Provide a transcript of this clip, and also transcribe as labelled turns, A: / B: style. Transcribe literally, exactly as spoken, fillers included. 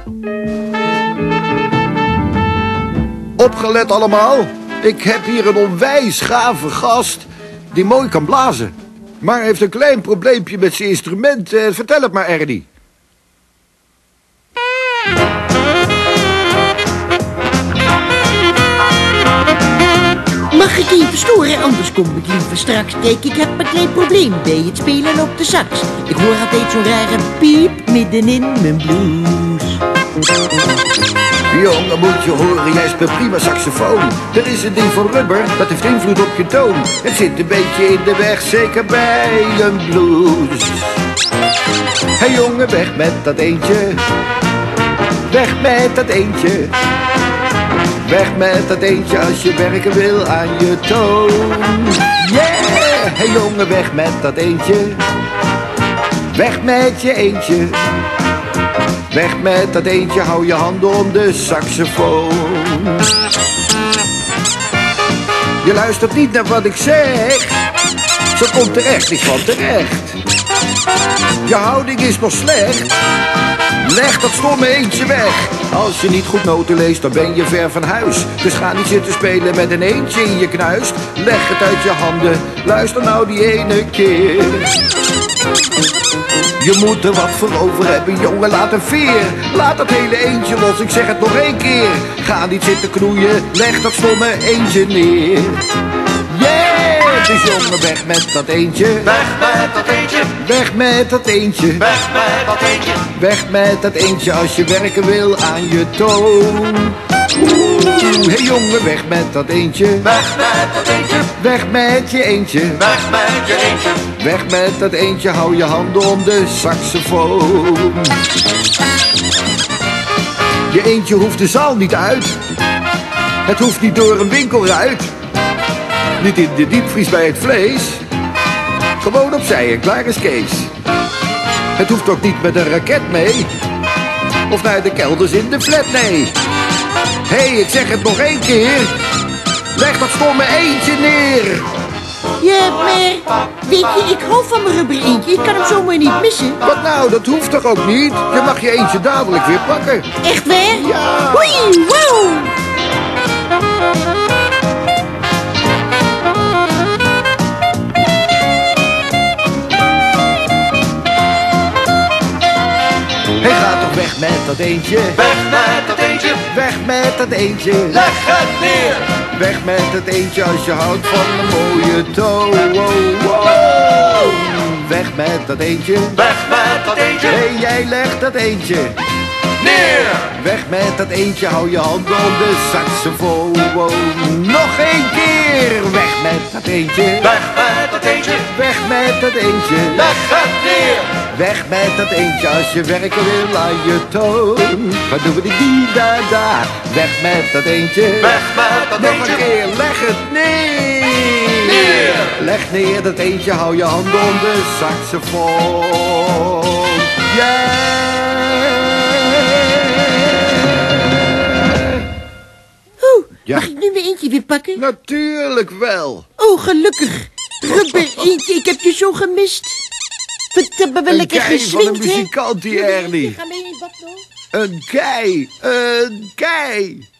A: Opgelet allemaal. Ik heb hier een onwijs gave gast die mooi kan blazen. Maar heeft een klein probleempje met zijn instrument. Eh, vertel het maar, Ernie.
B: Mag ik even storen, anders kom ik liever straks. Kijk, ik heb een klein probleem bij het spelen op de sax. Ik hoor altijd zo'n rare piep middenin mijn blues.
A: Jongen, moet je horen, jij speelt prima saxofoon. Dat is een ding van rubber, dat heeft invloed op je toon. Het zit een beetje in de weg, zeker bij een blues. Hé hey, jongen, weg met dat eentje. Weg met dat eentje. Weg met dat eentje als je werken wil aan je toon. Yeah! Hé hey, jongen, weg met dat eentje. Weg met je eentje. Weg met dat eentje, hou je handen om de saxofoon. Je luistert niet naar wat ik zeg. Zo komt er echt niks van terecht. Je houding is nog slecht. Leg dat stomme eentje weg. Als je niet goed noten leest, dan ben je ver van huis. Dus ga niet zitten spelen met een eentje in je knuist. Leg het uit je handen, luister nou die ene keer. Je moet er wat voor over hebben, jongen, laat een veer. Laat dat hele eentje los, ik zeg het nog één keer. Ga niet zitten knoeien, leg dat stomme eentje neer. Yeah, dus jongen, weg met dat eentje.
C: Weg met dat eentje.
A: Weg met dat eentje.
C: Weg met dat eentje.
A: Weg met dat eentje als je werken wil aan je toon. Oeh, hey jongen, weg met dat eentje.
C: Weg met dat eentje.
A: Weg met je eentje.
C: Weg met je eentje.
A: Weg met dat eentje, hou je handen om de saxofoon. Je eentje hoeft de zaal niet uit. Het hoeft niet door een winkelruit. Niet in de diepvries bij het vlees. Gewoon opzij en klaar is Kees. Het hoeft ook niet met een raket mee. Of naar de kelders in de flat, nee. Hé, hey, ik zeg het nog één keer. Leg dat stomme eentje neer.
B: Ja, maar weet je, ik hou van mijn rubber eentje. Ik kan hem zomaar niet missen.
A: Wat nou, dat hoeft toch ook niet? Je mag je eentje dadelijk weer pakken.
B: Echt waar?
A: Ja.
B: Oei, wow.
A: Hey, ga toch weg met dat eentje.
C: Weg met dat eentje.
A: Weg met dat eentje.
C: Leg het neer.
A: Weg met dat eentje als je houdt van een mooie toon. Wow, wow. Weg met dat eentje.
C: Weg met dat eentje.
A: Hey, jij legt dat eentje
C: neer.
A: weg met dat eentje, hou je handen om de saxofoon. Wow. Nog één keer. Weg met dat eentje.
C: Weg met dat eentje.
A: Weg met dat eentje.
C: Leg het neer.
A: Weg met dat eentje als je werken wil aan je toon. Wat doen we die die da da. Weg met dat eentje.
C: Weg met dat
A: Nog
C: eentje.
A: een keer, leg het neer.
C: Neer.
A: Leg neer dat eentje, hou je handen om de saxofoon. Yeah.
B: Oeh,
A: Ja.
B: mag ik nu weer eentje weer pakken?
A: Natuurlijk wel.
B: Oh, gelukkig. Rubber eentje, ik heb je zo gemist. Wat hebben we
A: Een
B: lekker
A: kei van een
B: geswingd, hè?
A: muzikant, die Ernie.
B: Ga mee in bad, hoor.
A: Een kei, een kei.